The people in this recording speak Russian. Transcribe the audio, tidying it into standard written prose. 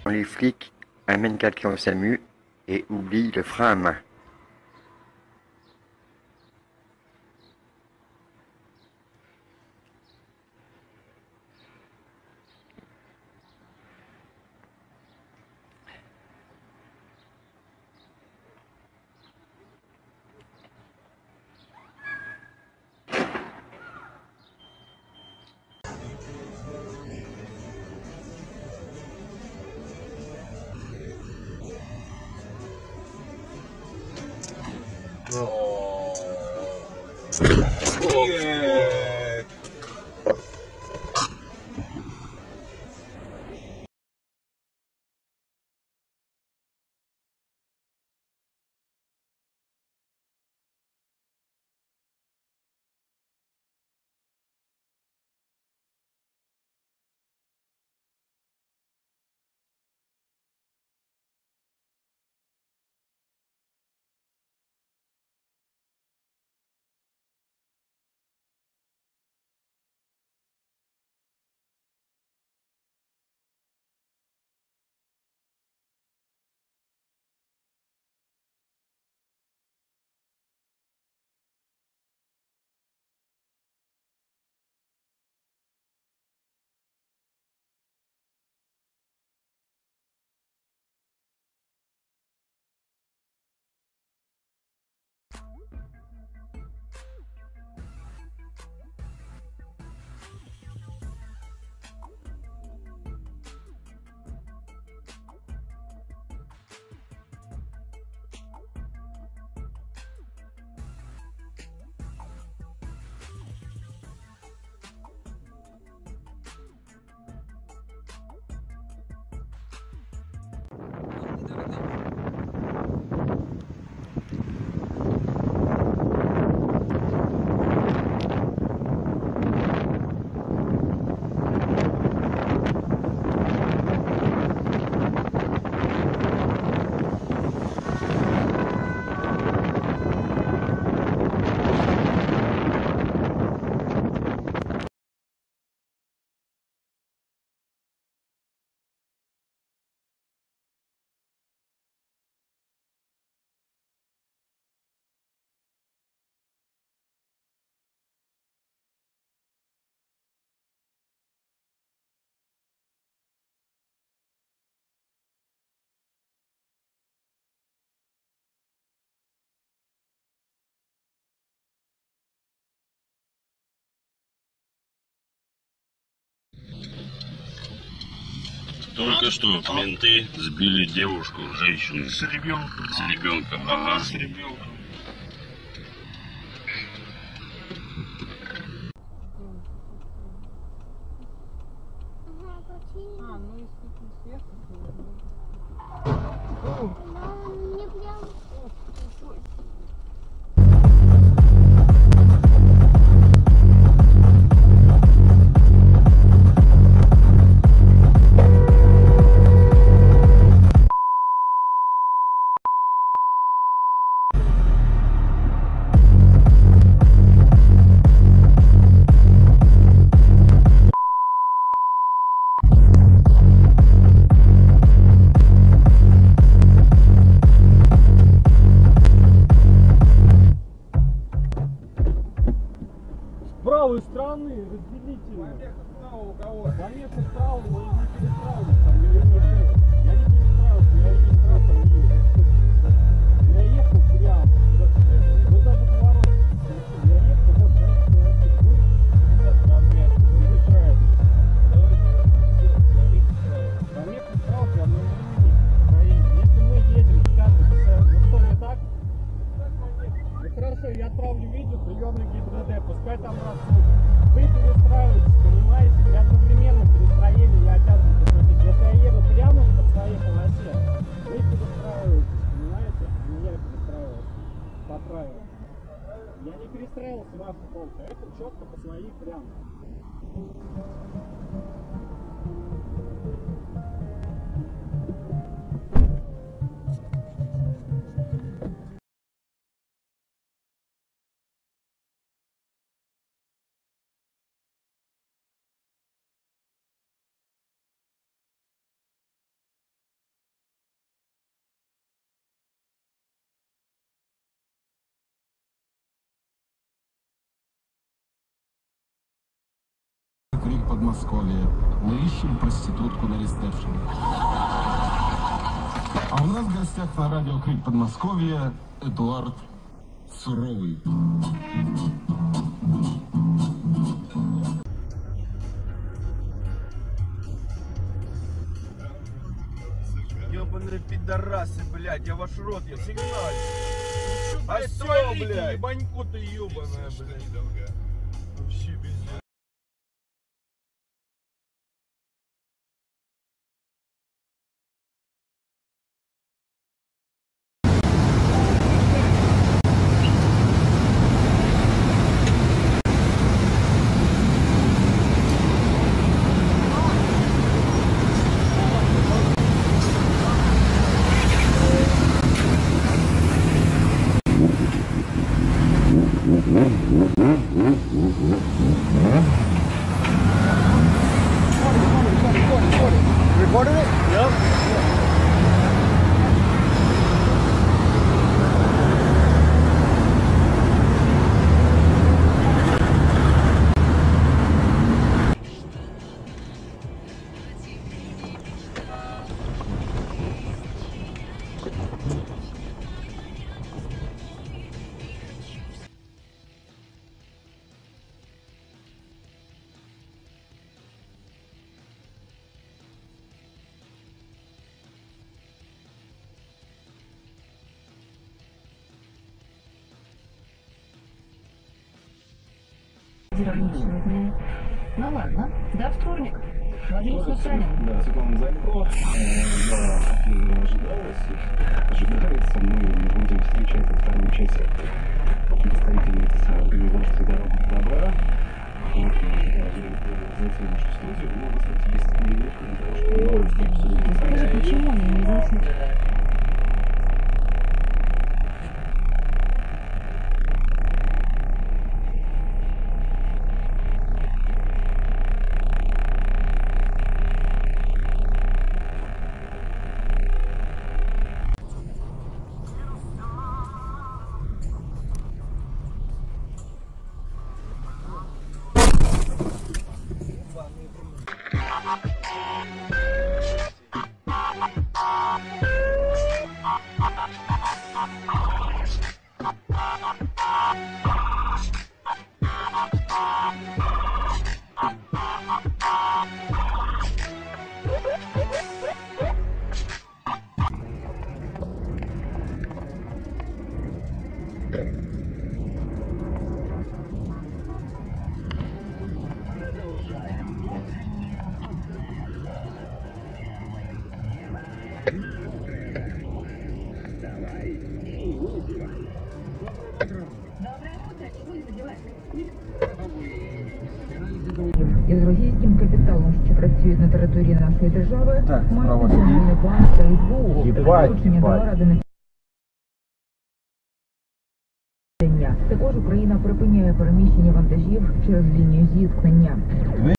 Les flics amènent quelqu'un au SAMU et oublient le frein à main. Только что менты сбили девушку, женщину. С ребенком. С ребенком, ага. С ребенком. Ну если сверху, Мне прям... С правой стороны разделительно. Поехал справа, но не перестраиваться. Там я не перестраивался, я регистрация не есть. Я ехал прямо. Вот даже поворот. Я ехал, вот размер. Перестраиваться. Поехал справа, прямо на линии. Если мы едем, скажем, ну что не так? Ну хорошо, я отправлю видео, приемный ГИБДД, пускай там рассудят. Вы перестраиваетесь, понимаете? При одновременном перестроении я обязан посмотреть. Если я еду прямо по своей полосе, вы перестраиваетесь, понимаете? А не я перестраивался по правилам. Я не перестраивался в вашу полку, это четко по своей прямо. Крик Подмосковья. Мы ищем проститутку на ресепшене. А у нас в гостях на радио Крик Подмосковья Эдуард Суровый. Ёбаные пидорасы, блядь, я ваш рот, я сигналю. А Блядь, всё, твалите, блядь. ебаньку ты ебаная, блядь. Вообще пиздец. Recorded it? Yep. Сегодня. Ну ладно, до вторника. Владимир Сусанин. Да, Светлана Занько, да, ожидается, мы будем встречать во втором часе представительниц организации «Дорога добра». Вот, зайти в нашу студию, но, кстати, 10 минут для того, чтобы новости обсудить. Скажи, почему мне не заснуть? Із російським капіталом, що працює на території нашої держави, Так, має справа Національний банк та СБУ. Єбать, Доручення єбать. дала Ради національного. Також Україна припиняє переміщення вантажів через лінію зіткнення.